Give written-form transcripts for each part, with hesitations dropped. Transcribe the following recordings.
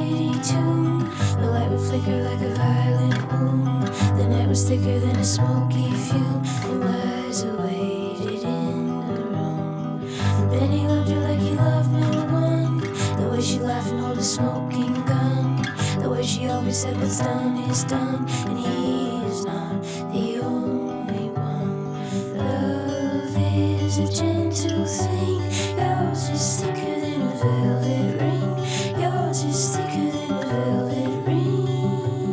shady tune. The light would flicker like a violent wound. The night was thicker than a smoky fume, and lies awaited in the room. And Benny loved her like he loved no one. The way she laughed and held a smoking gun. The way she always said what's done is done, and he's not the only one. Love is a gentle thing. Yours is thicker than a velvet ring. Yours is thicker than a velvet ring.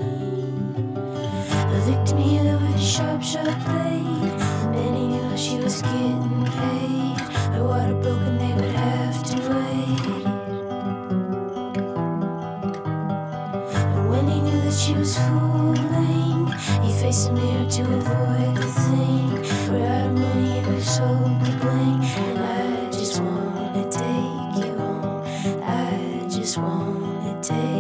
A victim healer with a sharp, sharp blade. And Benny knew how she was getting paid. Her water broken, they would have to wait. And when he knew that she was fooling, he faced the mirror to avoid the thing. We're out of money and we've sold the bling. And I just wanna take you home. I just wanna take